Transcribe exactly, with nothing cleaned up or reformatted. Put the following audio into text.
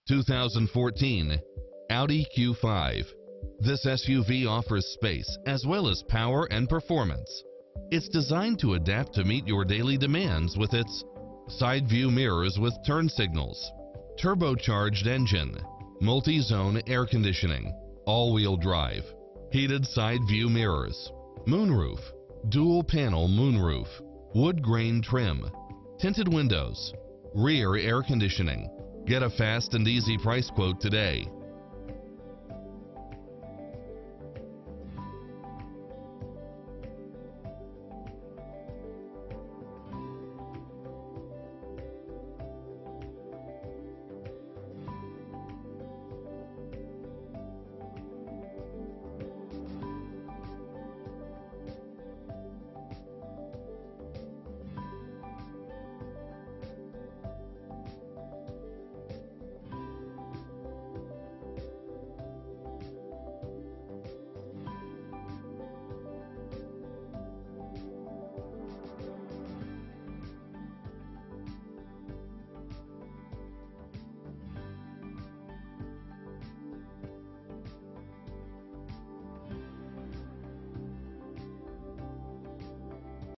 two thousand fourteen Audi Q five. This S U V offers space as well as power and performance. It's designed to adapt to meet your daily demands with its side view mirrors with turn signals, turbocharged engine, multi-zone air conditioning, all-wheel drive, heated side view mirrors, moonroof, dual panel moonroof, wood grain trim, tinted windows, rear air conditioning. Get a fast and easy price quote today